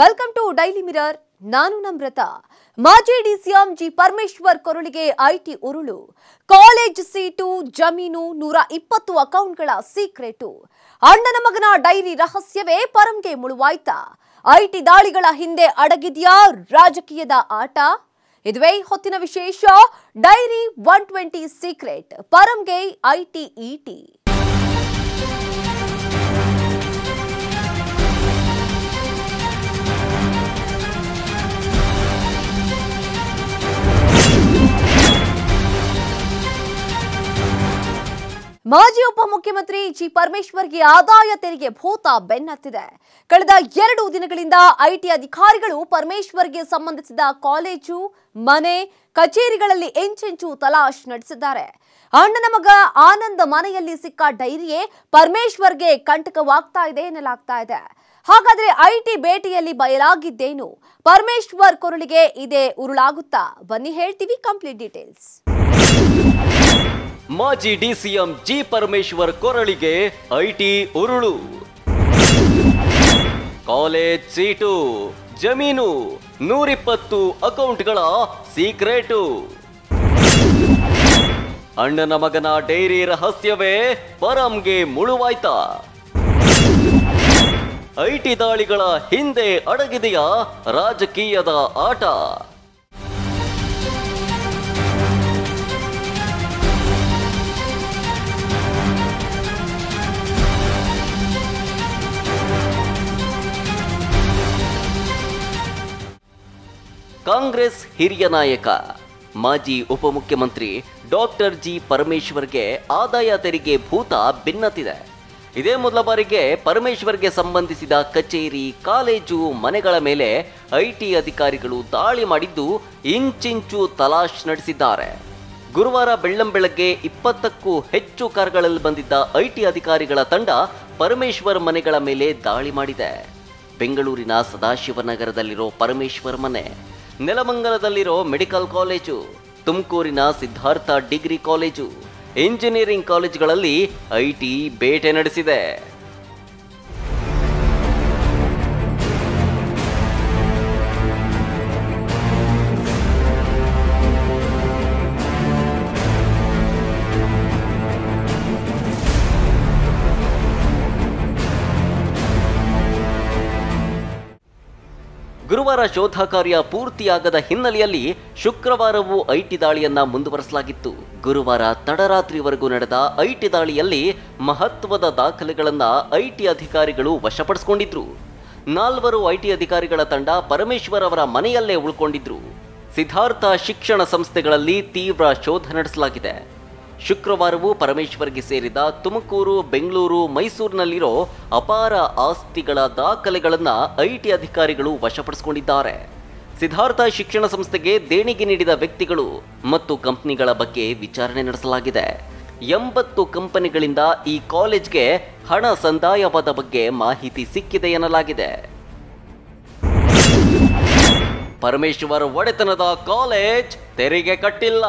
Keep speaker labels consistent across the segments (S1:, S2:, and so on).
S1: Welcome to daily mirror. ನಾನು ನಮ್ರತಾ. ಮಾಜಿ DCM G Parameshwar ಕೊರಳಿಗೆ ಐಟಿ ಉರುಳು. ಕಾಲೇಜ್ ಸೀಟು, ಜಮೀನು, 120 ಅಕೌಂಟ್ಗಳ ಸೀಕ್ರೆಟು. ಅಣ್ಣನ ಮಗನ ಡೈರಿ ರಹಸ್ಯವೇ ಪರಂಗೆ ಮುಳುವಾಯ್ತಾ? ಐಟಿ ದಾಳಿಗಳ ಹಿಂದೆ ಅಡಗಿದ್ಯಾ ರಾಜಕೀಯದ ಆಟ? ಇದುವೇ ಹೊತ್ತಿನ ವಿಶೇಷ. ಡೈರಿ 120 ಸೀಕ್ರೆಟ್, ಪರಂಗೆ ಐಟಿ ಇಟಿ. ಮಾಜಿ ಉಪಮುಖ್ಯಮಂತ್ರಿ ಜಿ ಪರಮೇಶ್ವರ್ಗೆ ಆದಾಯ ತೆರಿಗೆ ಭೂತ ಬೆನ್ನತ್ತಿದೆ. ಕಳೆದ 2 ದಿನಗಳಿಂದ ಐಟಿ ಅಧಿಕಾರಿಗಳು ಪರಮೇಶ್ವರ್ಗೆ ಸಂಬಂಧಿಸಿದ ಕಾಲೇಜು, ಮನೆ, ಕಚೇರಿಗಳಲ್ಲಿ ಎಂಚೆಂಚು ತಲಾಶ್ ನಡೆಸಿದ್ದಾರೆ. ಅಣ್ಣನ ಮಗ ಆನಂದ್ ಮನೆಯಲ್ಲಿ ಸಿಕ್ಕ ಡೈರಿಯೇ ಪರಮೇಶ್ವರ್ಗೆ ಕಂಟಕವಾಗ್ತಾ ಇದೆ ಎನ್ನಲಾಗ್ತಾ ಇದೆ. ಹಾಗಾದ್ರೆ ಐಟಿ ಭೇಟಿಯಲ್ಲಿ ಬಯಲಾಗಿದ್ದೇನು? ಪರಮೇಶ್ವರ್ ಕೊರಳಿಗೆ ಇದೇ ಉರುಳಾಗುತ್ತಾ? ಬನ್ನಿ ಹೇಳ್ತೀವಿ ಕಂಪ್ಲೀಟ್ ಡೀಟೇಲ್ಸ್.
S2: ಮಾಜಿ ಡಿಸಿಎಂ ಜಿ ಪರಮೇಶ್ವರ್ ಕೊರಳಿಗೆ ಐಟಿ ಉರುಳು. ಕಾಲೇಜ್ ಸೀಟು, ಜಮೀನು, 120 ಅಕೌಂಟ್ಗಳ ಸೀಕ್ರೆಟು. ಅಣ್ಣನ ಮಗನ ಡೈರಿ ರಹಸ್ಯವೇ ಪರಂಗೆ ಮುಳುವಾಯ್ತಾ? ಐಟಿ ದಾಳಿಗಳ ಹಿಂದೆ ಅಡಗಿದೆಯಾ ರಾಜಕೀಯದ ಆಟ? ಕಾಂಗ್ರೆಸ್ ಹಿರಿಯ ನಾಯಕ ಮಾಜಿ ಉಪಮುಖ್ಯಮಂತ್ರಿ ಡಾಕ್ಟರ್ ಜಿ ಪರಮೇಶ್ವರ್ಗೆ ಆದಾಯ ತೆರಿಗೆ ಭೂತ ಬೆನ್ನತ್ತಿದೆ. ಇದೇ ಮೊದಲ ಬಾರಿಗೆ ಪರಮೇಶ್ವರ್ಗೆ ಸಂಬಂಧಿಸಿದ ಕಚೇರಿ, ಕಾಲೇಜು, ಮನೆಗಳ ಮೇಲೆ ಐಟಿ ಅಧಿಕಾರಿಗಳು ದಾಳಿ ಮಾಡಿದ್ದು ಇಂಚಿಂಚು ತಲಾಶ್ ನಡೆಸಿದ್ದಾರೆ. ಗುರುವಾರ ಬೆಳ್ಳಂಬೆಳಗ್ಗೆ 20ಕ್ಕೂ ಹೆಚ್ಚು ಕಾರುಗಳಲ್ಲಿ ಬಂದಿದ್ದ ಐಟಿ ಅಧಿಕಾರಿಗಳ ತಂಡ ಪರಮೇಶ್ವರ್ ಮನೆಗಳ ಮೇಲೆ ದಾಳಿ ಮಾಡಿದೆ. ಬೆಂಗಳೂರಿನ ಸದಾಶಿವನಗರದಲ್ಲಿರೋ ಪರಮೇಶ್ವರ್ ಮನೆ, ನೆಲಮಂಗಲದಲ್ಲಿರೋ ಮೆಡಿಕಲ್ ಕಾಲೇಜು, ತುಮಕೂರಿನ ಸಿದ್ಧಾರ್ಥ ಡಿಗ್ರಿ ಕಾಲೇಜು, ಇಂಜಿನಿಯರಿಂಗ್ ಕಾಲೇಜುಗಳಲ್ಲಿ ಐಟಿ ಬೇಟೆ ನಡೆಸಿದೆ. ಗುರುವಾರ ಶೋಧ ಕಾರ್ಯ ಪೂರ್ತಿಯಾಗದ ಹಿನ್ನೆಲೆಯಲ್ಲಿ ಶುಕ್ರವಾರವೂ ಐಟಿ ದಾಳಿಯನ್ನ ಮುಂದುವರೆಸಲಾಗಿತ್ತು. ಗುರುವಾರ ತಡರಾತ್ರಿವರೆಗೂ ನಡೆದ ಐಟಿ ದಾಳಿಯಲ್ಲಿ ಮಹತ್ವದ ದಾಖಲೆಗಳನ್ನ ಐಟಿ ಅಧಿಕಾರಿಗಳು ವಶಪಡಿಸಿಕೊಂಡಿದ್ರು. 4 ಐಟಿ ಅಧಿಕಾರಿಗಳ ತಂಡ ಪರಮೇಶ್ವರ್ ಅವರ ಮನೆಯಲ್ಲೇ ಉಳ್ಕೊಂಡಿದ್ರು. ಸಿದ್ಧಾರ್ಥ ಶಿಕ್ಷಣ ಸಂಸ್ಥೆಗಳಲ್ಲಿ ತೀವ್ರ ಶೋಧ ನಡೆಸಲಾಗಿದೆ. ಶುಕ್ರವಾರವೂ ಪರಮೇಶ್ವರ್ಗೆ ಸೇರಿದ ತುಮಕೂರು, ಬೆಂಗಳೂರು, ಮೈಸೂರಿನಲ್ಲಿರೋ ಅಪಾರ ಆಸ್ತಿಗಳ ದಾಖಲೆಗಳನ್ನು ಐಟಿ ಅಧಿಕಾರಿಗಳು ವಶಪಡಿಸಿಕೊಂಡಿದ್ದಾರೆ. ಸಿದ್ಧಾರ್ಥ ಶಿಕ್ಷಣ ಸಂಸ್ಥೆಗೆ ದೇಣಿಗೆ ನೀಡಿದ ವ್ಯಕ್ತಿಗಳು ಮತ್ತು ಕಂಪನಿಗಳ ಬಗ್ಗೆ ವಿಚಾರಣೆ ನಡೆಸಲಾಗಿದೆ. 80 ಕಂಪನಿಗಳಿಂದ ಈ ಕಾಲೇಜ್ಗೆ ಹಣ ಸಂದಾಯವಾದ ಬಗ್ಗೆ ಮಾಹಿತಿ ಸಿಕ್ಕಿದೆ ಎನ್ನಲಾಗಿದೆ. ಪರಮೇಶ್ವರ್ ಒಡೆತನದ ಕಾಲೇಜ್ ತೆರಿಗೆ ಕಟ್ಟಿಲ್ಲ.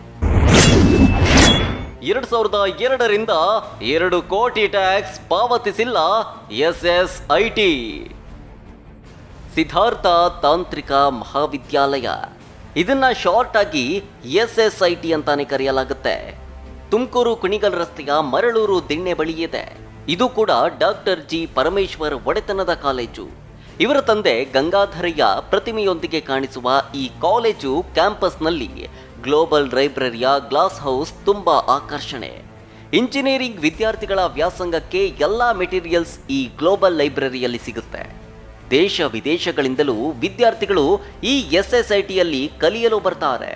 S2: 2002ರಿಂದ 2 ಕೋಟಿ ಟ್ಯಾಕ್ಸ್ ಪಾವತಿಸಿಲ್ಲ ಎಸ್ಎಸ್ಐಟಿ. ಸಿದ್ಧಾರ್ಥ ತಾಂತ್ರಿಕ ಮಹಾವಿದ್ಯಾಲಯ, ಇದನ್ನ ಶಾರ್ಟ್ ಆಗಿ ಎಸ್ಎಸ್ಐಟಿ ಅಂತಾನೆ ಕರೆಯಲಾಗುತ್ತೆ. ತುಮಕೂರು ಕುಣಿಗಲ್ ರಸ್ತೆಯ ಮರಳೂರು ದಿಣ್ಣೆ ಬಳಿ ಇದೆ. ಇದು ಕೂಡ ಡಾಕ್ಟರ್ ಜಿ ಪರಮೇಶ್ವರ್ ಒಡೆತನದ ಕಾಲೇಜು. ಇವರ ತಂದೆ ಗಂಗಾಧರಯ್ಯ ಪ್ರತಿಮೆಯೊಂದಿಗೆ ಕಾಣಿಸುವ ಈ ಕಾಲೇಜು ಕ್ಯಾಂಪಸ್ನಲ್ಲಿ ಗ್ಲೋಬಲ್ ಲೈಬ್ರರಿಯ ಗ್ಲಾಸ್ ಹೌಸ್ ತುಂಬಾ ಆಕರ್ಷಣೆ. ಇಂಜಿನಿಯರಿಂಗ್ ವಿದ್ಯಾರ್ಥಿಗಳ ವ್ಯಾಸಂಗಕ್ಕೆ ಎಲ್ಲಾ ಮೆಟೀರಿಯಲ್ಸ್ ಈ ಗ್ಲೋಬಲ್ ಲೈಬ್ರರಿಯಲ್ಲಿ ಸಿಗುತ್ತೆ. ದೇಶ ವಿದೇಶಗಳಿಂದಲೂ ವಿದ್ಯಾರ್ಥಿಗಳು ಈ ಎಸ್ಎಸ್ಐಟಿಯಲ್ಲಿ ಕಲಿಯಲು ಬರ್ತಾರೆ.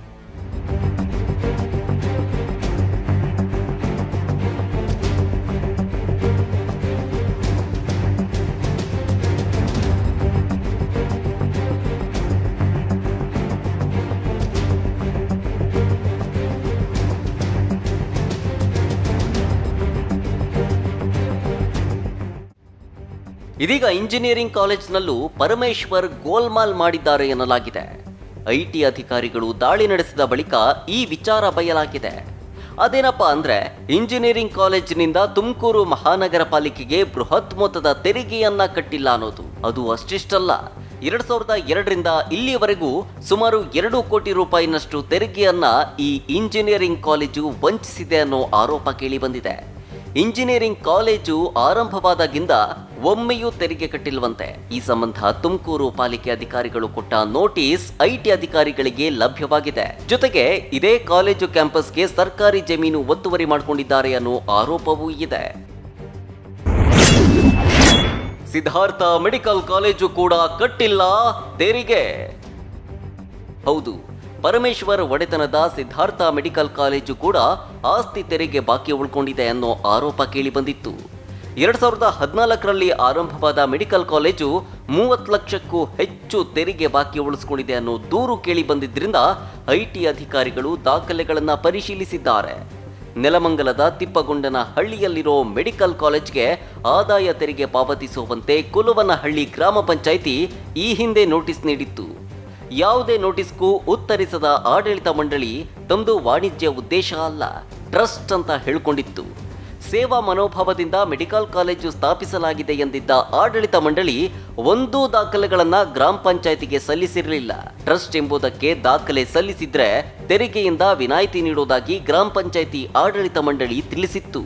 S2: ಇದೀಗ ಇಂಜಿನಿಯರಿಂಗ್ ಕಾಲೇಜಿನಲ್ಲೂ ಪರಮೇಶ್ವರ್ ಗೋಲ್ಮಾಲ್ ಮಾಡಿದ್ದಾರೆ ಎನ್ನಲಾಗಿದೆ. ಐಟಿ ಅಧಿಕಾರಿಗಳು ದಾಳಿ ನಡೆಸಿದ ಬಳಿಕ ಈ ವಿಚಾರ ಬಯಲಾಗಿದೆ. ಅದೇನಪ್ಪ ಅಂದ್ರೆ ಇಂಜಿನಿಯರಿಂಗ್ ಕಾಲೇಜಿನಿಂದ ತುಮಕೂರು ಮಹಾನಗರ ಪಾಲಿಕೆಗೆ ಬೃಹತ್ ಮೊತ್ತದ ತೆರಿಗೆಯನ್ನ ಕಟ್ಟಿಲ್ಲ ಅನ್ನೋದು. ಅದು ಅಷ್ಟಿಷ್ಟಲ್ಲ, 2002ರಿಂದ ಇಲ್ಲಿಯವರೆಗೂ ಸುಮಾರು 2 ಕೋಟಿ ರೂಪಾಯಿನಷ್ಟು ತೆರಿಗೆಯನ್ನ ಈ ಇಂಜಿನಿಯರಿಂಗ್ ಕಾಲೇಜು ವಂಚಿಸಿದೆ ಅನ್ನೋ ಆರೋಪ ಕೇಳಿಬಂದಿದೆ. ಇಂಜಿನಿಯರಿಂಗ್ ಕಾಲೇಜು ಆರಂಭವಾದಾಗಿಂದ ಒಮ್ಮೆಯೂ ತೆರಿಗೆ ಕಟ್ಟಿಲ್ವಂತೆ. ಈ ಸಂಬಂಧ ತುಮಕೂರು ಪಾಲಿಕೆ ಅಧಿಕಾರಿಗಳು ಕೊಟ್ಟ ನೋಟಿಸ್ ಐಟಿ ಅಧಿಕಾರಿಗಳಿಗೆ ಲಭ್ಯವಾಗಿದೆ. ಜೊತೆಗೆ ಇದೇ ಕಾಲೇಜು ಕ್ಯಾಂಪಸ್ಗೆ ಸರ್ಕಾರಿ ಜಮೀನು ಒತ್ತುವರಿ ಮಾಡಿಕೊಂಡಿದ್ದಾರೆ ಅನ್ನೋ ಆರೋಪವೂ ಇದೆ. ಸಿದ್ಧಾರ್ಥ ಮೆಡಿಕಲ್ ಕಾಲೇಜು ಕೂಡ ಕಟ್ಟಿಲ್ಲ ತೆರಿಗೆ. ಹೌದು, ಪರಮೇಶ್ವರ್ ಒಡೆತನದ ಸಿದ್ಧಾರ್ಥ ಮೆಡಿಕಲ್ ಕಾಲೇಜು ಕೂಡ ಆಸ್ತಿ ತೆರಿಗೆ ಬಾಕಿ ಉಳ್ಕೊಂಡಿದೆ ಅನ್ನೋ ಆರೋಪ ಕೇಳಿಬಂದಿತ್ತು. 2014ರಲ್ಲಿ ಆರಂಭವಾದ ಮೆಡಿಕಲ್ ಕಾಲೇಜು 30 ಲಕ್ಷಕ್ಕೂ ಹೆಚ್ಚು ತೆರಿಗೆ ಬಾಕಿ ಉಳಿಸಿಕೊಂಡಿದೆ ಅನ್ನೋ ದೂರು ಕೇಳಿಬಂದಿದ್ದರಿಂದ ಐಟಿ ಅಧಿಕಾರಿಗಳು ದಾಖಲೆಗಳನ್ನು ಪರಿಶೀಲಿಸಿದ್ದಾರೆ. ನೆಲಮಂಗಲದ ತಿಪ್ಪಗೊಂಡನ ಹಳ್ಳಿಯಲ್ಲಿರೋ ಮೆಡಿಕಲ್ ಕಾಲೇಜ್ಗೆ ಆದಾಯ ತೆರಿಗೆ ಪಾವತಿಸುವಂತೆ ಕುಲವನಹಳ್ಳಿ ಗ್ರಾಮ ಪಂಚಾಯಿತಿ ಈ ಹಿಂದೆ ನೋಟಿಸ್ ನೀಡಿತ್ತು. ಯಾವುದೇ ನೋಟಿಸ್ಗೂ ಉತ್ತರಿಸದ ಆಡಳಿತ ಮಂಡಳಿ ತಮ್ಮದು ವಾಣಿಜ್ಯ ಉದ್ದೇಶ ಅಲ್ಲ, ಟ್ರಸ್ಟ್ ಅಂತ ಹೇಳಿಕೊಂಡಿತ್ತು. ಸೇವಾ ಮನೋಭಾವದಿಂದ ಮೆಡಿಕಲ್ ಕಾಲೇಜು ಸ್ಥಾಪಿಸಲಾಗಿದೆ ಎಂದಿದ್ದ ಆಡಳಿತ ಮಂಡಳಿ ಒಂದೂ ದಾಖಲೆಗಳನ್ನು ಗ್ರಾಮ ಪಂಚಾಯಿತಿಗೆ ಸಲ್ಲಿಸಿರಲಿಲ್ಲ. ಟ್ರಸ್ಟ್ ಎಂಬುದಕ್ಕೆ ದಾಖಲೆ ಸಲ್ಲಿಸಿದ್ರೆ ತೆರಿಗೆಯಿಂದ ವಿನಾಯಿತಿ ನೀಡುವುದಾಗಿ ಗ್ರಾಮ ಪಂಚಾಯಿತಿ ಆಡಳಿತ ಮಂಡಳಿ ತಿಳಿಸಿತ್ತು.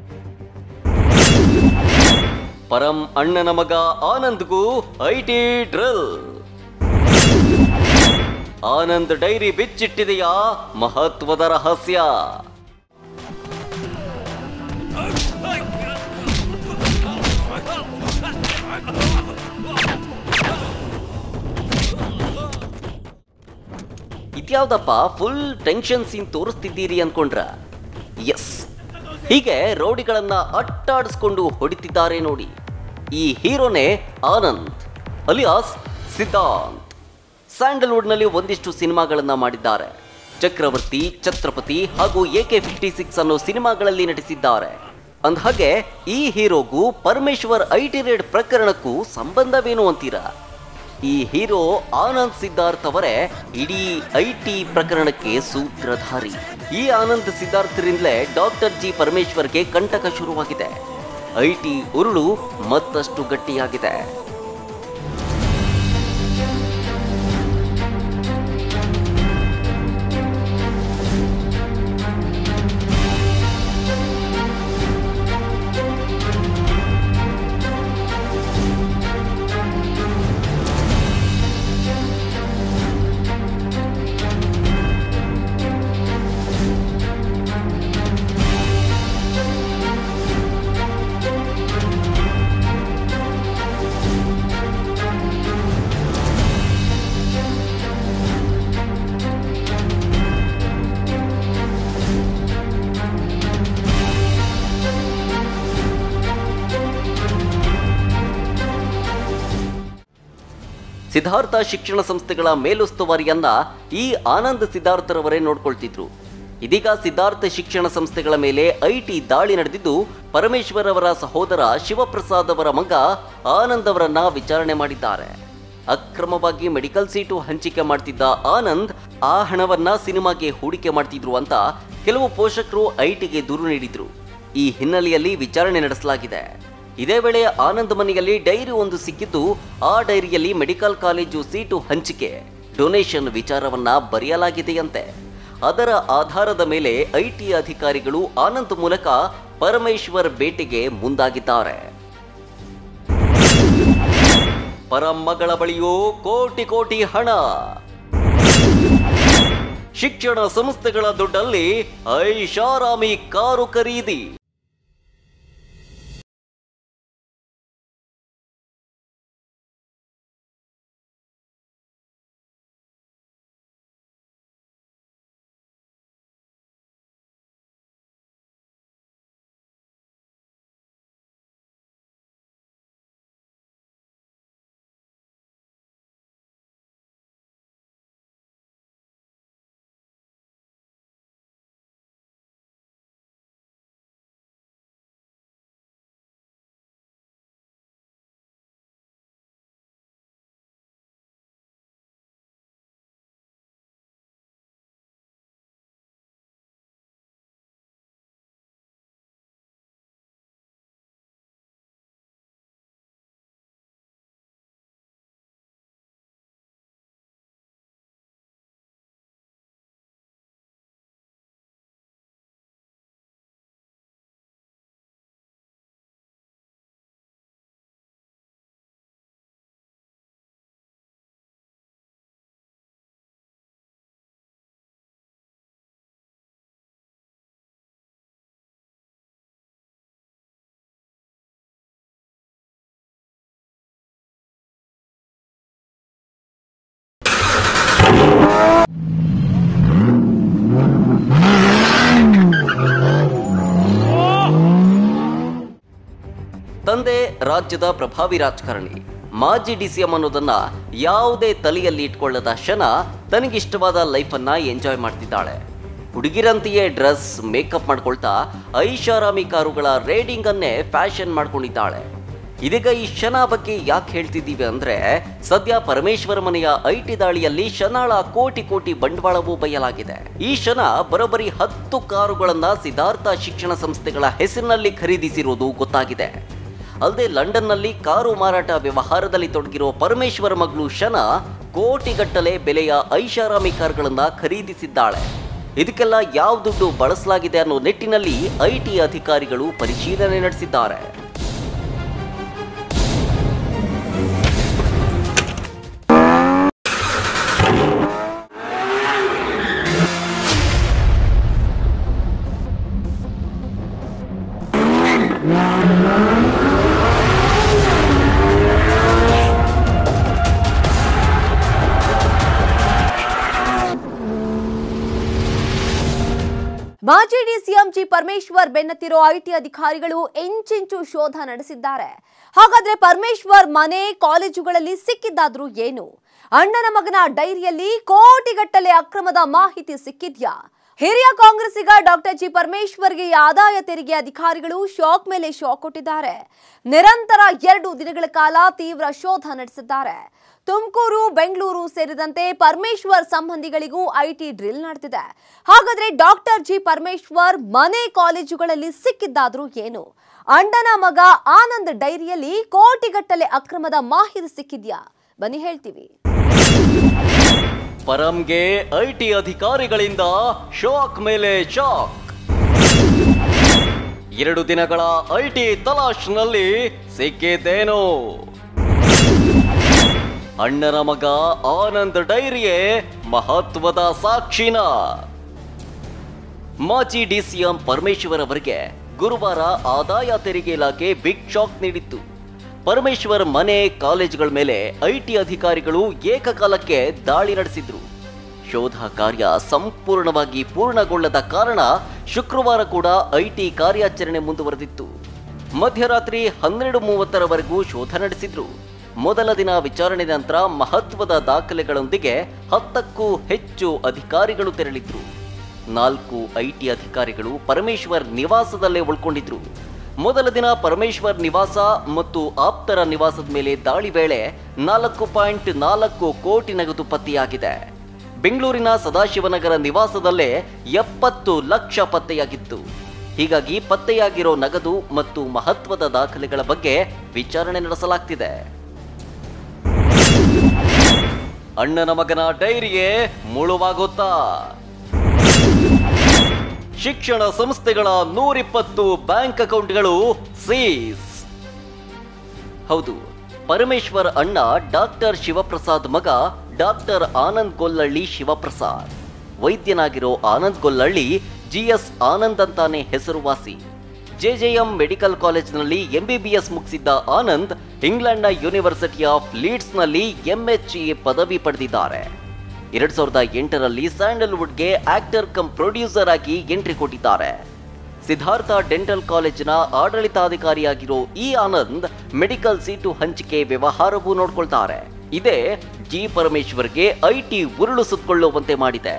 S2: ಪರಂ ಅಣ್ಣನ ಮಗ ಆನಂದ್ಗೂ ಐಟಿ ಡ್ರಿಲ್. ಆನಂದ್ ಡೈರಿ ಬಿಚ್ಚಿಟ್ಟಿದೆಯಾ ಮಹತ್ವದ ರಹಸ್ಯ? ಇದ್ಯಾವ್ದಪ್ಪ ಫುಲ್ ಟೆನ್ಷನ್ ಸೀನ್ ತೋರಿಸ್ತಿದ್ದೀರಿ ಅನ್ಕೊಂಡ್ರ? ಎಸ್, ಹೀಗೆ ರೌಡಿಗಳನ್ನ ಅಟ್ಟಾಡಿಸ್ಕೊಂಡು ಹೊಡಿತಿದ್ದಾರೆ ನೋಡಿ. ಈ ಹೀರೋನೇ ಆನಂದ್ ಅಲಿಯಾಸ್ ಸಿದ್ಧಾಂತ್. ಸ್ಯಾಂಡಲ್ವುಡ್ನಲ್ಲಿ ಒಂದಿಷ್ಟು ಸಿನಿಮಾಗಳನ್ನ ಮಾಡಿದ್ದಾರೆ. ಚಕ್ರವರ್ತಿ, ಛತ್ರಪತಿ ಹಾಗೂ AK-56 ಅನ್ನೋ ಸಿನಿಮಾಗಳಲ್ಲಿ ನಟಿಸಿದ್ದಾರೆ. ಅಂದಹಾಗೆ ಈ ಹೀರೋಗೂ ಪರಮೇಶ್ವರ್ ಐಟಿ ರೇಡ್ ಪ್ರಕರಣಕ್ಕೂ ಸಂಬಂಧವೇನು ಅಂತೀರಾ? ಈ ಹೀರೋ ಆನಂದ್ ಸಿದ್ಧಾರ್ಥ್ ಅವರೇ ಇಡೀ ಐಟಿ ಪ್ರಕರಣಕ್ಕೆ ಸೂತ್ರಧಾರಿ. ಈ ಆನಂದ್ ಸಿದ್ಧಾರ್ಥರಿಂದಲೇ ಡಾಕ್ಟರ್ ಜಿ ಪರಮೇಶ್ವರ್ಗೆ ಕಂಟಕ ಶುರುವಾಗಿದೆ. ಐಟಿ ಉರುಳು ಮತ್ತಷ್ಟು ಗಟ್ಟಿಯಾಗಿದೆ. ಸಿದ್ಧಾರ್ಥ ಶಿಕ್ಷಣ ಸಂಸ್ಥೆಗಳ ಮೇಲುಸ್ತುವಾರಿಯನ್ನ ಈ ಆನಂದ್ ಸಿದ್ಧಾರ್ಥರವರೇ ನೋಡ್ಕೊಳ್ತಿದ್ರು. ಇದೀಗ ಸಿದ್ಧಾರ್ಥ ಶಿಕ್ಷಣ ಸಂಸ್ಥೆಗಳ ಮೇಲೆ ಐಟಿ ದಾಳಿ ನಡೆದಿದ್ದು, ಪರಮೇಶ್ವರ್ ಅವರ ಸಹೋದರ ಶಿವಪ್ರಸಾದ್ ಅವರ ಮಗ ಆನಂದ್ ಅವರನ್ನ ವಿಚಾರಣೆ ಮಾಡಿದ್ದಾರೆ. ಅಕ್ರಮವಾಗಿ ಮೆಡಿಕಲ್ ಸೀಟು ಹಂಚಿಕೆ ಮಾಡ್ತಿದ್ದ ಆನಂದ್ ಆ ಹಣವನ್ನ ಸಿನಿಮಾಗೆ ಹೂಡಿಕೆ ಮಾಡ್ತಿದ್ರು ಅಂತ ಕೆಲವು ಪೋಷಕರು ಐಟಿಗೆ ದೂರು ನೀಡಿದ್ರು. ಈ ಹಿನ್ನೆಲೆಯಲ್ಲಿ ವಿಚಾರಣೆ ನಡೆಸಲಾಗಿದೆ. ಇದೇ ವೇಳೆ ಆನಂದ್ ಮನೆಯಲ್ಲಿ ಡೈರಿ ಒಂದು ಸಿಕ್ಕಿದ್ದು, ಆ ಡೈರಿಯಲ್ಲಿ ಮೆಡಿಕಲ್ ಕಾಲೇಜು ಸೀಟು ಹಂಚಿಕೆ, ಡೊನೇಷನ್ ವಿಚಾರವನ್ನ ಬರೆಯಲಾಗಿದೆಯಂತೆ. ಅದರ ಆಧಾರದ ಮೇಲೆ ಐಟಿ ಅಧಿಕಾರಿಗಳು ಆನಂದ್ ಮೂಲಕ ಪರಮೇಶ್ವರ್ ಬೇಟೆಗೆ ಮುಂದಾಗಿದ್ದಾರೆ. ಪರಂ ಮಗಳ ಬಳಿಯೂ ಕೋಟಿ ಕೋಟಿ ಹಣ. ಶಿಕ್ಷಣ ಸಂಸ್ಥೆಗಳ ದುಡ್ಡಲ್ಲಿ ಐಷಾರಾಮಿ ಕಾರು ಖರೀದಿ. ತಂದೆ ರಾಜ್ಯದ ಪ್ರಭಾವಿ ರಾಜಕಾರಣಿ, ಮಾಜಿ ಡಿಸಿಎಂ ಅನ್ನೋದನ್ನ ಯಾವುದೇ ತಲೆಯಲ್ಲಿ ಇಟ್ಕೊಳ್ಳದ ಶನಾ ತನಗಿಷ್ಟವಾದ ಲೈಫನ್ನ ಎಂಜಾಯ್ ಮಾಡ್ತಿದ್ದಾಳೆ. ಹುಡುಗಿರಂತೆಯೇ ಡ್ರೆಸ್, ಮೇಕಪ್ ಮಾಡ್ಕೊಳ್ತಾ ಐಷಾರಾಮಿ ಕಾರುಗಳ ರೇಡಿಂಗ್ ಅನ್ನೇ ಫ್ಯಾಷನ್ ಮಾಡ್ಕೊಂಡಿದ್ದಾಳೆ. ಇದೀಗ ಈ ಶನಾ ಬಗ್ಗೆ ಯಾಕೆ ಹೇಳ್ತಿದ್ದೀವಿ ಅಂದ್ರೆ, ಸದ್ಯ ಪರಮೇಶ್ವರ್ ಮನೆಯ ಐಟಿ ದಾಳಿಯಲ್ಲಿ ಶನಾಳ ಕೋಟಿ ಬಂಡವಾಳವೂ ಬಯಲಾಗಿದೆ. ಈ ಶನಾ ಬರೋಬ್ಬರಿ 10 ಕಾರುಗಳನ್ನ ಸಿದ್ಧಾರ್ಥ ಶಿಕ್ಷಣ ಸಂಸ್ಥೆಗಳ ಹೆಸರಿನಲ್ಲಿ ಖರೀದಿಸಿರುವುದು ಗೊತ್ತಾಗಿದೆ. ಅಲ್ಲದೆ ಲಂಡನ್ನಲ್ಲಿ ಕಾರು ಮಾರಾಟ ವ್ಯವಹಾರದಲ್ಲಿ ತೊಡಗಿರೋ ಪರಮೇಶ್ವರ್ ಮಗಳು ಶನಾ ಕೋಟಿಗಟ್ಟಲೆ ಬೆಲೆಯ ಐಷಾರಾಮಿ ಕಾರುಗಳನ್ನ ಖರೀದಿಸಿದ್ದಾಳೆ. ಇದಕ್ಕೆಲ್ಲ ಯಾವ ದುಡ್ಡು ಬಳಸಲಾಗಿದೆ ಅನ್ನೋ ನಿಟ್ಟಿನಲ್ಲಿ ಐಟಿ ಅಧಿಕಾರಿಗಳು ಪರಿಶೀಲನೆ ನಡೆಸಿದ್ದಾರೆ.
S1: ಮಾಜಿ ಡಿಸಿಎಂ ಜಿ ಪರಮೇಶ್ವರ್ ಬೆನ್ನತ್ತಿರೋ ಐಟಿ ಅಧಿಕಾರಿಗಳು ಇಂಚಿಂಚು ಶೋಧ ನಡೆಸಿದ್ದಾರೆ. ಹಾಗಾದ್ರೆ ಪರಮೇಶ್ವರ್ ಮನೆ, ಕಾಲೇಜುಗಳಲ್ಲಿ ಸಿಕ್ಕಿದ್ದಾದ್ರೂ ಏನು? ಅಣ್ಣನ ಮಗನ ಡೈರಿಯಲ್ಲಿ ಕೋಟಿಗಟ್ಟಲೆ ಅಕ್ರಮದ ಮಾಹಿತಿ ಸಿಕ್ಕಿದ್ಯಾ? ಹಿರಿಯ ಕಾಂಗ್ರೆಸ್ಸಿಗ ಡಾಕ್ಟರ್ ಜಿ ಪರಮೇಶ್ವರ್ಗೆ ಆದಾಯ ತೆರಿಗೆ ಅಧಿಕಾರಿಗಳು ಶಾಕ್ ಮೇಲೆ ಶಾಕ್ ಕೊಟ್ಟಿದ್ದಾರೆ. ನಿರಂತರ 2 ದಿನಗಳ ಕಾಲ ತೀವ್ರ ಶೋಧ ನಡೆಸಿದ್ದಾರೆ. ತುಮಕೂರು, ಬೆಂಗಳೂರು ಸೇರಿದಂತೆ ಪರಮೇಶ್ವರ್ ಸಂಬಂಧಿಗಳಿಗೂ ಐಟಿ ಡ್ರಿಲ್ ನಡೆದಿದೆ. ಹಾಗಾದ್ರೆ ಡಾಕ್ಟರ್ ಜಿ ಪರಮೇಶ್ವರ್ ಮನೆ, ಕಾಲೇಜುಗಳಲ್ಲಿ ಸಿಕ್ಕಿದ್ದಾದ್ರೂ ಏನು? ಅಣ್ಣನ ಮಗ ಆನಂದ್ ಡೈರಿಯಲ್ಲಿ ಕೋಟಿಗಟ್ಟಲೆ ಅಕ್ರಮದ ಮಾಹಿತಿ ಸಿಕ್ಕಿದ್ಯಾ? ಬನ್ನಿ ಹೇಳ್ತೀವಿ.
S2: ಪರಂಗೆ ಐಟಿ ಅಧಿಕಾರಿಗಳಿಂದ ಶಾಕ್ ಮೇಲೆ ಶಾಕ್. 2 ದಿನಗಳ ಐಟಿ ತಲಾಶ್ನಲ್ಲಿ ಸಿಕ್ಕಿದ್ದೇನು? ಅಣ್ಣನ ಮಗ ಆನಂದ್ ಡೈರಿಯೇ ಮಹತ್ವದ ಸಾಕ್ಷಿನ? ಮಾಜಿ ಡಿಸಿಎಂ ಪರಮೇಶ್ವರ್ ಅವರಿಗೆ ಗುರುವಾರ ಆದಾಯ ತೆರಿಗೆ ಇಲಾಖೆ ಬಿಗ್ ಶಾಕ್ ನೀಡಿತ್ತು. ಪರಮೇಶ್ವರ್ ಮನೆ, ಕಾಲೇಜುಗಳ ಮೇಲೆ ಐಟಿ ಅಧಿಕಾರಿಗಳು ಏಕಕಾಲಕ್ಕೆ ದಾಳಿ ನಡೆಸಿದ್ರು. ಶೋಧ ಕಾರ್ಯ ಸಂಪೂರ್ಣವಾಗಿ ಪೂರ್ಣಗೊಳ್ಳದ ಕಾರಣ ಶುಕ್ರವಾರ ಕೂಡ ಐಟಿ ಕಾರ್ಯಾಚರಣೆ ಮುಂದುವರೆದಿತ್ತು. ಮಧ್ಯರಾತ್ರಿ 12:30ರವರೆಗೂ ಶೋಧ ನಡೆಸಿದ್ರು. ಮೊದಲ ದಿನ ವಿಚಾರಣೆ ನಂತರ ಮಹತ್ವದ ದಾಖಲೆಗಳೊಂದಿಗೆ 10ಕ್ಕೂ ಹೆಚ್ಚು ಅಧಿಕಾರಿಗಳು ತೆರಳಿದ್ರು. 4 ಐಟಿ ಅಧಿಕಾರಿಗಳು ಪರಮೇಶ್ವರ್ ನಿವಾಸದಲ್ಲೇ ಉಳ್ಕೊಂಡಿದ್ರು. ಮೊದಲ ದಿನ ಪರಮೇಶ್ವರ್ ನಿವಾಸ ಮತ್ತು ಆಪ್ತರ ನಿವಾಸದ ಮೇಲೆ ದಾಳಿ ವೇಳೆ 4.4 ಕೋಟಿ ನಗದು ಪತ್ತೆಯಾಗಿದೆ. ಬೆಂಗಳೂರಿನ ಸದಾಶಿವನಗರ ನಿವಾಸದಲ್ಲೇ 70 ಲಕ್ಷ ಪತ್ತೆಯಾಗಿತ್ತು. ಹೀಗಾಗಿ ಪತ್ತೆಯಾಗಿರೋ ನಗದು ಮತ್ತು ಮಹತ್ವದ ದಾಖಲೆಗಳ ಬಗ್ಗೆ ವಿಚಾರಣೆ ನಡೆಸಲಾಗ್ತಿದೆ. ಅಣ್ಣನ ಮಗನ ಡೈರಿಯೇ ಮುಳುವಾಗುತ್ತಾ? ಶಿಕ್ಷಣ ಸಂಸ್ಥೆಗಳ 120 ಬ್ಯಾಂಕ್ ಅಕೌಂಟ್ಗಳು ಸೀಸ್. ಹೌದು, ಪರಮೇಶ್ವರ್ ಅಣ್ಣ ಡಾಕ್ಟರ್ ಶಿವಪ್ರಸಾದ್ ಮಗ ಡಾಕ್ಟರ್ ಆನಂದ್ ಗೊಲ್ಲಳ್ಳಿ ಶಿವಪ್ರಸಾದ್. ವೈದ್ಯನಾಗಿರೋ ಆನಂದ್ ಗೊಲ್ಲಳ್ಳಿ ಜಿಎಸ್ ಆನಂದ್ ಅಂತಾನೆ ಹೆಸರುವಾಸಿ. ಜೆಜೆಎಂ ಮೆಡಿಕಲ್ ಕಾಲೇಜ್ನಲ್ಲಿ ಎಂಬಿಬಿಎಸ್ ಮುಗಿಸಿದ್ದ ಆನಂದ್ ಇಂಗ್ಲೆಂಡ್ನ ಯೂನಿವರ್ಸಿಟಿ ಆಫ್ ಲೀಡ್ಸ್ನಲ್ಲಿ ಎಂಎಚ್ಎ ಪದವಿ ಪಡೆದಿದ್ದಾರೆ. 2008ರಲ್ಲಿ ಸ್ಯಾಂಡಲ್ವುಡ್ಗೆ ಆಕ್ಟರ್ ಕಮ್ ಪ್ರೊಡ್ಯೂಸರ್ ಆಗಿ ಎಂಟ್ರಿ ಕೊಟ್ಟಿದ್ದಾರೆ. ಸಿದ್ಧಾರ್ಥ ಡೆಂಟಲ್ ಕಾಲೇಜಿನ ಆಡಳಿತಾಧಿಕಾರಿಯಾಗಿರೋ ಈ ಆನಂದ್ ಮೆಡಿಕಲ್ ಸೀಟು ಹಂಚಿಕೆ ವ್ಯವಹಾರವೂ ನೋಡ್ಕೊಳ್ತಾರೆ. ಇದೇ ಜಿ ಪರಮೇಶ್ವರ್ಗೆ ಐಟಿ ಉರುಳು ಸುತ್ತಕೊಳ್ಳುವಂತೆ ಮಾಡಿದೆ.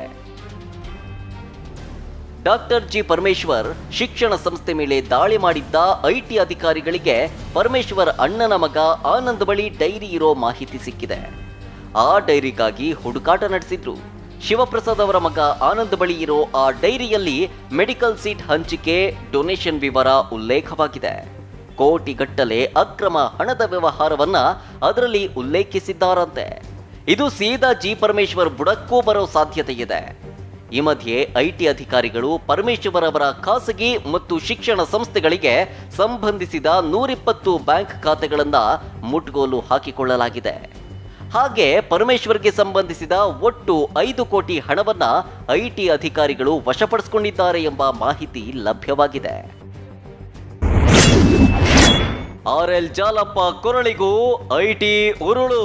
S2: ಡಾಕ್ಟರ್ ಜಿ ಪರಮೇಶ್ವರ್ ಶಿಕ್ಷಣ ಸಂಸ್ಥೆ ಮೇಲೆ ದಾಳಿ ಮಾಡಿದ್ದ ಐಟಿ ಅಧಿಕಾರಿಗಳಿಗೆ ಪರಮೇಶ್ವರ್ ಅಣ್ಣನ ಮಗ ಆನಂದ್ ಬಳಿ ಡೈರಿ ಇರೋ ಮಾಹಿತಿ ಸಿಕ್ಕಿದೆ. ಆ ಡೈರಿಗಾಗಿ ಹುಡುಕಾಟ ನಡೆಸಿದ್ರು. ಶಿವಪ್ರಸಾದ್ ಅವರ ಮಗ ಆನಂದ್ ಬಳಿ ಇರೋ ಆ ಡೈರಿಯಲ್ಲಿ ಮೆಡಿಕಲ್ ಸೀಟ್ ಹಂಚಿಕೆ, ಡೊನೇಷನ್ ವಿವರ ಉಲ್ಲೇಖವಾಗಿದೆ. ಕೋಟಿಗಟ್ಟಲೆ ಅಕ್ರಮ ಹಣದ ವ್ಯವಹಾರವನ್ನ ಅದರಲ್ಲಿ ಉಲ್ಲೇಖಿಸಿದ್ದಾರಂತೆ. ಇದು ಸೀದಾ ಜಿ ಪರಮೇಶ್ವರ್ ಬುಡಕ್ಕೂ ಬರೋ ಸಾಧ್ಯತೆ ಇದೆ. ಈ ಮಧ್ಯೆ ಐಟಿ ಅಧಿಕಾರಿಗಳು ಪರಮೇಶ್ವರ್ ಅವರ ಖಾಸಗಿ ಮತ್ತು ಶಿಕ್ಷಣ ಸಂಸ್ಥೆಗಳಿಗೆ ಸಂಬಂಧಿಸಿದ 120 ಬ್ಯಾಂಕ್ ಖಾತೆಗಳನ್ನ ಮುಟ್ಗೋಲು ಹಾಕಿಕೊಳ್ಳಲಾಗಿದೆ. ಹಾಗೆ ಪರಮೇಶ್ವರ್ಗೆ ಸಂಬಂಧಿಸಿದ ಒಟ್ಟು 5 ಕೋಟಿ ಹಣವನ್ನ ಐಟಿ ಅಧಿಕಾರಿಗಳು ವಶಪಡಿಸಿಕೊಂಡಿದ್ದಾರೆ ಎಂಬ ಮಾಹಿತಿ ಲಭ್ಯವಾಗಿದೆ. ಆರ್ಎಲ್ ಜಾಲಪ್ಪ ಕೊರಳಿಗೂ ಐಟಿ ಉರುಳು.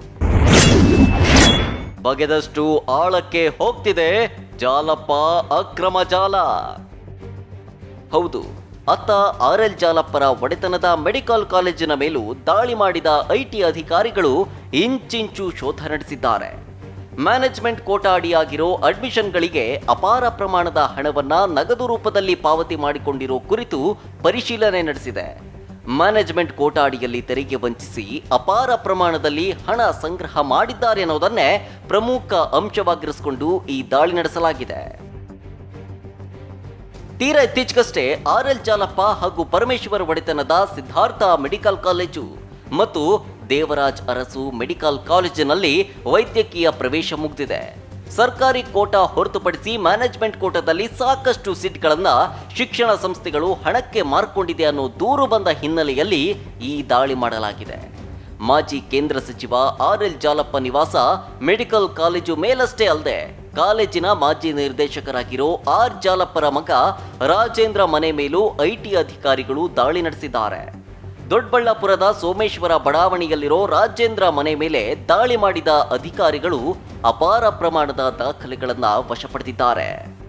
S2: ಬಗೆದಷ್ಟು ಆಳಕ್ಕೆ ಹೋಗ್ತಿದೆ ಜಾಲಪ್ಪ ಅಕ್ರಮ ಜಾಲ. ಹೌದು, ಅತ್ತ ಆರ್ಎಲ್ ಜಾಲಪ್ಪರ ಒಡೆತನದ ಮೆಡಿಕಲ್ ಕಾಲೇಜಿನ ಮೇಲೂ ದಾಳಿ ಮಾಡಿದ ಐಟಿ ಅಧಿಕಾರಿಗಳು ಇಂಚಿಂಚು ಶೋಧ ನಡೆಸಿದ್ದಾರೆ. ಮ್ಯಾನೇಜ್ಮೆಂಟ್ ಕೋಟಾ ಅಡಿಯಾಗಿರೋ ಅಡ್ಮಿಷನ್ಗಳಿಗೆ ಅಪಾರ ಪ್ರಮಾಣದ ಹಣವನ್ನ ನಗದು ರೂಪದಲ್ಲಿ ಪಾವತಿ ಮಾಡಿಕೊಂಡಿರೋ ಕುರಿತು ಪರಿಶೀಲನೆ ನಡೆಸಿದೆ. ಮ್ಯಾನೇಜ್ಮೆಂಟ್ ಕೋಟಾ ಅಡಿಯಲ್ಲಿ ತೆರಿಗೆ ವಂಚಿಸಿ ಅಪಾರ ಪ್ರಮಾಣದಲ್ಲಿ ಹಣ ಸಂಗ್ರಹ ಮಾಡಿದ್ದಾರೆ ಅನ್ನೋದನ್ನೇ ಪ್ರಮುಖ ಅಂಶವಾಗಿರಿಸಿಕೊಂಡು ಈ ದಾಳಿ ನಡೆಸಲಾಗಿದೆ. ತೀರಾ ಇತ್ತೀಚೆಗಷ್ಟೇ ಆರ್ಎಲ್ ಜಾಲಪ್ಪ ಹಾಗೂ ಪರಮೇಶ್ವರ್ ಒಡೆತನದ ಸಿದ್ಧಾರ್ಥ ಮೆಡಿಕಲ್ ಕಾಲೇಜು ಮತ್ತು ದೇವರಾಜ್ ಅರಸು ಮೆಡಿಕಲ್ ಕಾಲೇಜಿನಲ್ಲಿ ವೈದ್ಯಕೀಯ ಪ್ರವೇಶ ಮುಗಿದಿದೆ. ಸರ್ಕಾರಿ ಕೋಟಾ ಹೊರತುಪಡಿಸಿ ಮ್ಯಾನೇಜ್ಮೆಂಟ್ ಕೋಟಾದಲ್ಲಿ ಸಾಕಷ್ಟು ಸೀಟ್ಗಳನ್ನ ಶಿಕ್ಷಣ ಸಂಸ್ಥೆಗಳು ಹಣಕ್ಕೆ ಮಾರ್ಕೊಂಡಿದೆ ಅನ್ನೋ ದೂರು ಬಂದ ಹಿನ್ನೆಲೆಯಲ್ಲಿ ಈ ದಾಳಿ ಮಾಡಲಾಗಿದೆ. ಮಾಜಿ ಕೇಂದ್ರ ಸಚಿವ ಆರ್ಎಲ್ ಜಾಲಪ್ಪ ನಿವಾಸ ಮೆಡಿಕಲ್ ಕಾಲೇಜು ಮೇಲಷ್ಟೇ ಅಲ್ಲದೆ ಕಾಲೇಜಿನ ಮಾಜಿ ನಿರ್ದೇಶಕರಾಗಿರೋ ಆರ್ ಜಾಲಪ್ಪರ ಮಗ ರಾಜೇಂದ್ರ ಮನೆ ಮೇಲೂ ಐಟಿ ಅಧಿಕಾರಿಗಳು ದಾಳಿ ನಡೆಸಿದ್ದಾರೆ. ದೊಡ್ಡಬಳ್ಳಾಪುರದ ಸೋಮೇಶ್ವರ ಬಡಾವಣೆಯಲ್ಲಿರೋ ರಾಜೇಂದ್ರ ಮನೆ ಮೇಲೆ ದಾಳಿ ಮಾಡಿದ ಅಧಿಕಾರಿಗಳು ಅಪಾರ ಪ್ರಮಾಣದ ದಾಖಲೆಗಳನ್ನು ವಶಪಡೆದಿದ್ದಾರೆ.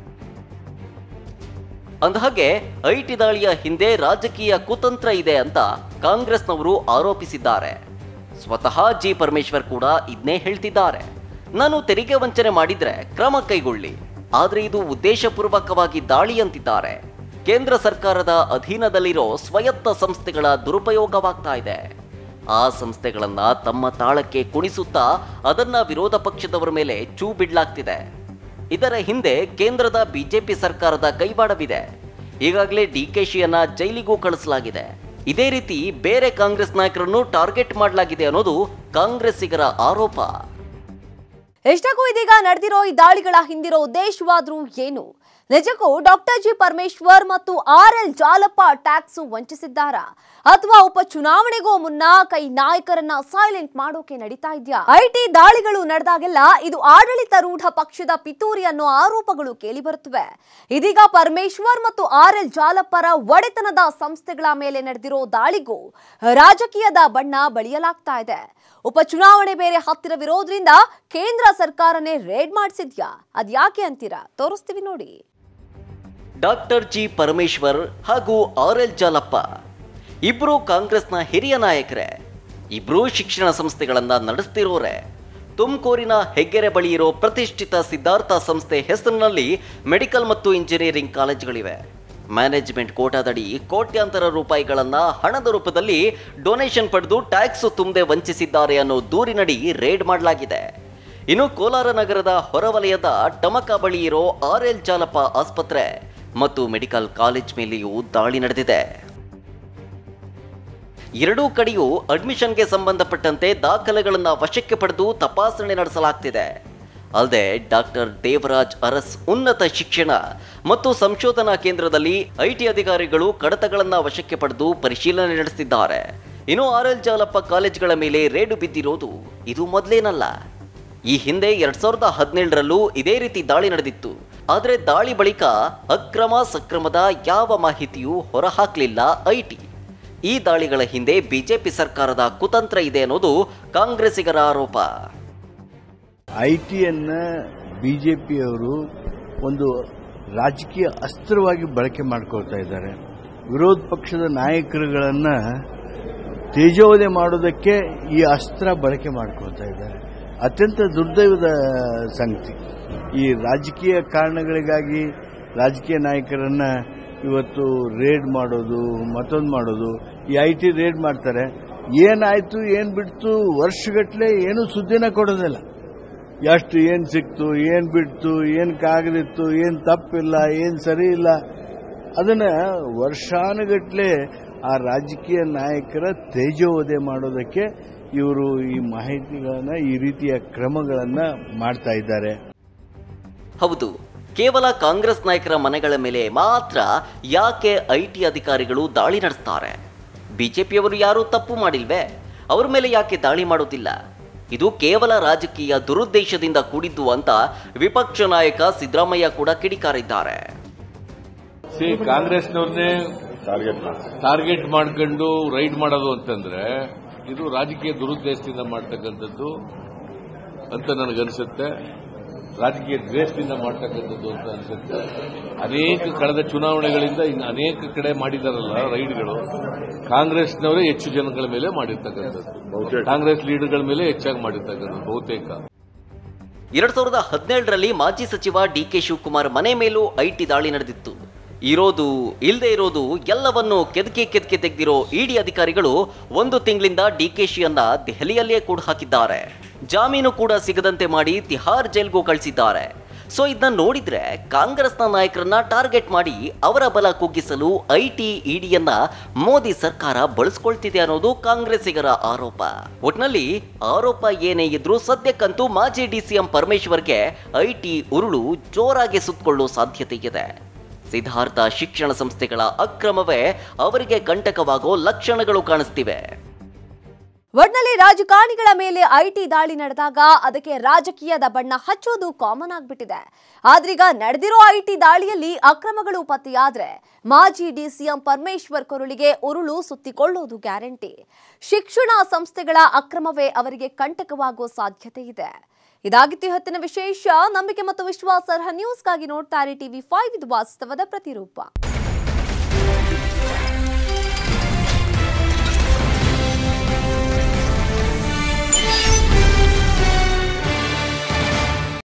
S2: ಅಂದಹಾಗೆ ಐಟಿ ದಾಳಿಯ ಹಿಂದೆ ರಾಜಕೀಯ ಕುತಂತ್ರ ಇದೆ ಅಂತ ಕಾಂಗ್ರೆಸ್ನವರು ಆರೋಪಿಸಿದ್ದಾರೆ. ಸ್ವತಃ ಜಿ ಪರಮೇಶ್ವರ್ ಕೂಡ ಇದನ್ನೇ ಹೇಳ್ತಿದ್ದಾರೆ. ನಾನು ತೆರಿಗೆ ವಂಚನೆ ಮಾಡಿದ್ರೆ ಕ್ರಮ ಕೈಗೊಳ್ಳಿ, ಆದ್ರೆ ಇದು ಉದ್ದೇಶಪೂರ್ವಕವಾಗಿ ದಾಳಿ ಅಂತಿದ್ದಾರೆ. ಕೇಂದ್ರ ಸರ್ಕಾರದ ಅಧೀನದಲ್ಲಿರೋ ಸ್ವಾಯತ್ತ ಸಂಸ್ಥೆಗಳ ದುರುಪಯೋಗವಾಗ್ತಾ ಇದೆ. ಆ ಸಂಸ್ಥೆಗಳನ್ನ ತಮ್ಮ ತಾಳಕ್ಕೆ ಕುಣಿಸುತ್ತಾ ಅದನ್ನ ವಿರೋಧ ಪಕ್ಷದವರ ಮೇಲೆ ಚೂ ಬಿಡ್ಲಾಗ್ತಿದೆ. ಇದರ ಹಿಂದೆ ಕೇಂದ್ರದ ಬಿಜೆಪಿ ಸರ್ಕಾರದ ಕೈವಾಡವಿದೆ. ಈಗಾಗಲೇ ಡಿಕೆಶಿಯನ್ನ ಜೈಲಿಗೂ ಕಳಿಸಲಾಗಿದೆ. ಇದೇ ರೀತಿ ಬೇರೆ ಕಾಂಗ್ರೆಸ್ ನಾಯಕರನ್ನು ಟಾರ್ಗೆಟ್ ಮಾಡಲಾಗಿದೆ ಅನ್ನೋದು ಕಾಂಗ್ರೆಸ್ಸಿಗರ ಆರೋಪ.
S1: ಎಷ್ಟಕ್ಕೂ ಇದೀಗ ನಡೆದಿರೋ ಈ ದಾಳಿಗಳ ಹಿಂದಿರೋ ಉದ್ದೇಶವಾದ್ರೂ ಏನು? ನಿಜಕ್ಕೂ ಡಾಕ್ಟರ್ ಜಿ ಪರಮೇಶ್ವರ್ ಮತ್ತು ಆರ್ಎಲ್ ಜಾಲಪ್ಪ ಟ್ಯಾಕ್ಸ್ ವಂಚಿಸಿದ್ದಾರಾ, ಅಥವಾ ಉಪಚುನಾವಣೆಗೂ ಮುನ್ನ ಕೈ ನಾಯಕರನ್ನ ಸೈಲೆಂಟ್ ಮಾಡೋಕೆ ನಡೀತಾ ಇದೆಯಾ? ಐಟಿ ದಾಳಿಗಳು ನಡೆದಾಗೆಲ್ಲ ಇದು ಆಡಳಿತಾರೂಢ ಪಕ್ಷದ ಪಿತೂರಿ ಅನ್ನೋ ಆರೋಪಗಳು ಕೇಳಿ ಬರುತ್ತವೆ. ಇದೀಗ ಪರಮೇಶ್ವರ್ ಮತ್ತು ಆರ್ಎಲ್ ಜಾಲಪ್ಪರ ಒಡೆತನದ ಸಂಸ್ಥೆಗಳ ಮೇಲೆ ನಡೆದಿರೋ ದಾಳಿಗೂ ರಾಜಕೀಯದ ಬಣ್ಣ ಬಳಿಯಲಾಗ್ತಾ ಇದೆ. ಉಪಚುನಾವಣೆ ಬೇರೆ ಹತ್ತಿರವಿರೋದ್ರಿಂದ ಕೇಂದ್ರ ಸರ್ಕಾರನೇ ರೇಡ್ ಮಾಡಿಸಿದ್ಯಾ? ಅದ್ಯಾಕೆ ಅಂತೀರಾ? ತೋರಿಸ್ತೀವಿ ನೋಡಿ.
S2: ಡಾಕ್ಟರ್ ಜಿ ಪರಮೇಶ್ವರ್ ಹಾಗೂ ಆರ್ಎಲ್ ಜಾಲಪ್ಪ ಇಬ್ರು ಕಾಂಗ್ರೆಸ್ನ ಹಿರಿಯ ನಾಯಕರೇ. ಇಬ್ರು ಶಿಕ್ಷಣ ಸಂಸ್ಥೆಗಳನ್ನ ನಡೆಸ್ತಿರೋರೆ. ತುಮಕೂರಿನ ಹೆಗ್ಗೆರೆ ಬಳಿ ಇರೋ ಪ್ರತಿಷ್ಠಿತ ಸಿದ್ಧಾರ್ಥ ಸಂಸ್ಥೆ ಹೆಸರಿನಲ್ಲಿ ಮೆಡಿಕಲ್ ಮತ್ತು ಇಂಜಿನಿಯರಿಂಗ್ ಕಾಲೇಜುಗಳಿವೆ. ಮ್ಯಾನೇಜ್ಮೆಂಟ್ ಕೋಟಾದಡಿ ಕೋಟ್ಯಾಂತರ ರೂಪಾಯಿಗಳನ್ನ ಹಣದ ರೂಪದಲ್ಲಿ ಡೊನೇಷನ್ ಪಡೆದು ಟ್ಯಾಕ್ಸ್ ತುಂಬದೆ ವಂಚಿಸಿದ್ದಾರೆ ಅನ್ನೋ ದೂರಿನಡಿ ರೇಡ್ ಮಾಡಲಾಗಿದೆ. ಇನ್ನು ಕೋಲಾರ ನಗರದ ಹೊರವಲಯದ ಟಮಕ ಬಳಿ ಇರೋ ಆರ್ಎಲ್ ಜಾಲಪ್ಪ ಆಸ್ಪತ್ರೆ ಮತ್ತು ಮೆಡಿಕಲ್ ಕಾಲೇಜ್ ಮೇಲೆಯೂ ದಾಳಿ ನಡೆದಿದೆ. ಎರಡೂ ಕಡೆಯೂ ಅಡ್ಮಿಷನ್ಗೆ ಸಂಬಂಧಪಟ್ಟಂತೆ ದಾಖಲೆಗಳನ್ನು ವಶಕ್ಕೆ ಪಡೆದು ತಪಾಸಣೆ ನಡೆಸಲಾಗ್ತಿದೆ. ಅಲ್ಲದೆ ಡಾಕ್ಟರ್ ದೇವರಾಜ್ ಅರಸ್ ಉನ್ನತ ಶಿಕ್ಷಣ ಮತ್ತು ಸಂಶೋಧನಾ ಕೇಂದ್ರದಲ್ಲಿ ಐಟಿ ಅಧಿಕಾರಿಗಳು ಕಡತಗಳನ್ನು ವಶಕ್ಕೆ ಪಡೆದು ಪರಿಶೀಲನೆ ನಡೆಸಿದ್ದಾರೆ. ಇನ್ನು ಆರ್ಎಲ್ ಜಾಲಪ್ಪ ಕಾಲೇಜ್ಗಳ ಮೇಲೆ ರೇಡು ಬಿದ್ದಿರೋದು ಇದು ಮೊದಲೇನಲ್ಲ. ಈ ಹಿಂದೆ 2017ರಲ್ಲೂ ಇದೇ ರೀತಿ ದಾಳಿ ನಡೆದಿತ್ತು. ಆದರೆ ದಾಳಿ ಬಳಿಕ ಅಕ್ರಮ ಸಕ್ರಮದ ಯಾವ ಮಾಹಿತಿಯೂ ಹೊರಹಾಕಲಿಲ್ಲ ಐಟಿ. ಈ ದಾಳಿಗಳ ಹಿಂದೆ ಬಿಜೆಪಿ ಸರ್ಕಾರದ ಕುತಂತ್ರ ಇದೆ ಅನ್ನೋದು ಕಾಂಗ್ರೆಸ್ಸಿಗರ ಆರೋಪ.
S3: ಐಟಿಯನ್ನ ಬಿಜೆಪಿಯವರು ಒಂದು ರಾಜಕೀಯ ಅಸ್ತ್ರವಾಗಿ ಬಳಕೆ ಮಾಡಿಕೊಳ್ತಾ ಇದ್ದಾರೆ. ವಿರೋಧ ಪಕ್ಷದ ನಾಯಕರುಗಳನ್ನ ತೇಜೋವಧೆ ಮಾಡೋದಕ್ಕೆ ಈ ಅಸ್ತ್ರ ಬಳಕೆ ಮಾಡಿಕೊಳ್ತಾ ಇದ್ದಾರೆ. ಅತ್ಯಂತ ದುರ್ದೈವದ ಸಂಗತಿ. ಈ ರಾಜಕೀಯ ಕಾರಣಗಳಿಗಾಗಿ ರಾಜಕೀಯ ನಾಯಕರನ್ನ ಇವತ್ತು ರೇಡ್ ಮಾಡೋದು, ಮತ್ತೊಂದು ಮಾಡೋದು. ಈ ಐಟಿ ರೇಡ್ ಮಾಡ್ತಾರೆ, ಏನಾಯ್ತು ಏನ್ ಬಿಡ್ತು ವರ್ಷಗಟ್ಟಲೆ ಏನು ಸುದ್ದಿನ ಕೊಡೋದಿಲ್ಲ. ಎಷ್ಟು ಏನ್ ಸಿಕ್ತು, ಏನ್ ಬಿಡ್ತು, ಏನ್ ಕಾಗದಿತ್ತು, ಏನ್ ತಪ್ಪಿಲ್ಲ, ಏನ್ ಸರಿ ಇಲ್ಲ, ಅದನ್ನ ವರ್ಷಾನುಗಟ್ಟಲೆ ಆ ರಾಜಕೀಯ ನಾಯಕರ ತೇಜೋವಧೆ ಮಾಡೋದಕ್ಕೆ ಇವರು ಈ ಮಾಹಿತಿಗಳನ್ನ, ಈ ರೀತಿಯ ಕ್ರಮಗಳನ್ನ ಮಾಡ್ತಾ ಇದ್ದಾರೆ.
S2: ಹೌದು, ಕೇವಲ ಕಾಂಗ್ರೆಸ್ ನಾಯಕರ ಮನೆಗಳ ಮೇಲೆ ಮಾತ್ರ ಯಾಕೆ ಐಟಿ ಅಧಿಕಾರಿಗಳು ದಾಳಿ ನಡೆಸ್ತಾರೆ? ಬಿಜೆಪಿಯವರು ಯಾರೂ ತಪ್ಪು ಮಾಡಿಲ್ವೇ? ಅವರ ಮೇಲೆ ಯಾಕೆ ದಾಳಿ ಮಾಡೋದಿಲ್ಲ? ಇದು ಕೇವಲ ರಾಜಕೀಯ ದುರುದ್ದೇಶದಿಂದ ಕೂಡಿದ್ದು ಅಂತ ವಿಪಕ್ಷ ನಾಯಕ ಸಿದ್ದರಾಮಯ್ಯ ಕೂಡ ಕಿಡಿಕಾರಿದ್ದಾರೆ.
S4: ಕಾಂಗ್ರೆಸ್ನವ್ರನ್ನೇ ಟಾರ್ಗೆಟ್ ಮಾಡ್ಕೊಂಡು ರೈಡ್ ಮಾಡೋದು ಅಂತಂದ್ರೆ ಇದು ರಾಜಕೀಯ ದುರುದ್ದೇಶದಿಂದ ಮಾಡ್ತಕ್ಕಂಥದ್ದು ಅಂತ ನನಗನ್ಸುತ್ತೆ. ರಾಜಕೀಯ ದ್ವೇಷದಿಂದ ಮಾಡ್ತಕ್ಕಂಥದ್ದು ಅಂತ ಅನ್ಸುತ್ತೆ. ಅನೇಕ ಕಳೆದ ಚುನಾವಣೆಗಳಿಂದ ಅನೇಕ ಕಡೆ ಮಾಡಿದಾರಲ್ಲ ರೈಡ್ಗಳು, ಕಾಂಗ್ರೆಸ್ನವರೇ ಹೆಚ್ಚು ಜನಗಳ ಮೇಲೆ ಮಾಡಿರ್ತಕ್ಕಂಥದ್ದು, ಕಾಂಗ್ರೆಸ್ ಲೀಡರ್ಗಳ ಮೇಲೆ ಹೆಚ್ಚಾಗಿ ಮಾಡಿರ್ತಕ್ಕಂಥದ್ದು ಬಹುತೇಕ.
S2: 2017ರಲ್ಲಿ ಮಾಜಿ ಸಚಿವ ಡಿಕೆ ಶಿವಕುಮಾರ್ ಮನೆ ಮೇಲೂ ಐಟಿ ದಾಳಿ ನಡೆದಿತ್ತು. ಇರೋದು ಇಲ್ಲದೆ ಇರೋದು ಎಲ್ಲವನ್ನೂ ಕೆದಕಿ ತೆಗೆದಿರೋ ಇಡಿ ಅಧಿಕಾರಿಗಳು 1 ತಿಂಗಳಿಂದ ಡಿಕೆಶಿಯನ್ನ ದೆಹಲಿಯಲ್ಲೇ ಕೂಡ ಹಾಕಿದ್ದಾರೆ. ಜಾಮೀನು ಕೂಡ ಸಿಗದಂತೆ ಮಾಡಿ ತಿಹಾರ್ ಜೈಲ್ಗೂ ಕಳಿಸಿದ್ದಾರೆ. ಸೊ ಇದನ್ನ ನೋಡಿದ್ರೆ ಕಾಂಗ್ರೆಸ್ನ ನಾಯಕರನ್ನ ಟಾರ್ಗೆಟ್ ಮಾಡಿ ಅವರ ಬಲ ಕುಗ್ಗಿಸಲು ಐಟಿ ಇಡಿಯನ್ನ ಮೋದಿ ಸರ್ಕಾರ ಬಳಸ್ಕೊಳ್ತಿದೆ ಅನ್ನೋದು ಕಾಂಗ್ರೆಸ್ಸಿಗರ ಆರೋಪ. ಒಟ್ನಲ್ಲಿ ಆರೋಪ ಏನೇ ಇದ್ರೂ ಸದ್ಯಕ್ಕಂತೂ ಮಾಜಿ ಡಿಸಿಎಂ ಪರಮೇಶ್ವರ್ಗೆ ಐಟಿ ಉರುಳು ಜೋರಾಗಿ ಸುತ್ತಕೊಳ್ಳೋ ಸಾಧ್ಯತೆ ಇದೆ. ಸಿದ್ಧಾರ್ಥ ಶಿಕ್ಷಣ ಸಂಸ್ಥೆಗಳ ಅಕ್ರಮವೇ ಅವರಿಗೆ ಕಂಟಕವಾಗೋ ಲಕ್ಷಣಗಳು ಕಾಣಿಸ್ತಿವೆ.
S1: ಒಟ್ನಲ್ಲಿ ರಾಜಕಾರಣಿಗಳ ಮೇಲೆ ಐಟಿ ದಾಳಿ ನಡೆದಾಗ ಅದಕ್ಕೆ ರಾಜಕೀಯದ ಬಣ್ಣ ಹಚ್ಚೋದು ಕಾಮನ್ ಆಗ್ಬಿಟ್ಟಿದೆ. ಆದ್ರೀಗ ನಡೆದಿರೋ ಐಟಿ ದಾಳಿಯಲ್ಲಿ ಅಕ್ರಮಗಳು ಪತ್ತೆಯಾದ್ರೆ ಮಾಜಿ ಡಿಸಿಎಂ ಪರಮೇಶ್ವರ್ ಕೊರಳಿಗೆ ಉರುಳು ಸುತ್ತಿಕೊಳ್ಳೋದು ಗ್ಯಾರಂಟಿ. ಶಿಕ್ಷಣ ಸಂಸ್ಥೆಗಳ ಅಕ್ರಮವೇ ಅವರಿಗೆ ಕಂಟಕವಾಗೋ ಸಾಧ್ಯತೆ ಇದೆ. ಇದಾಗಿತ್ತು ಹೊತ್ತಿನ ವಿಶೇಷ. ನಂಬಿಕೆ ಮತ್ತು ವಿಶ್ವಾಸಾರ್ಹ ನ್ಯೂಸ್ಗಾಗಿ ನೋಡ್ತಾರೆ TV5, ಇದು ವಾಸ್ತವದ ಪ್ರತಿರೂಪ.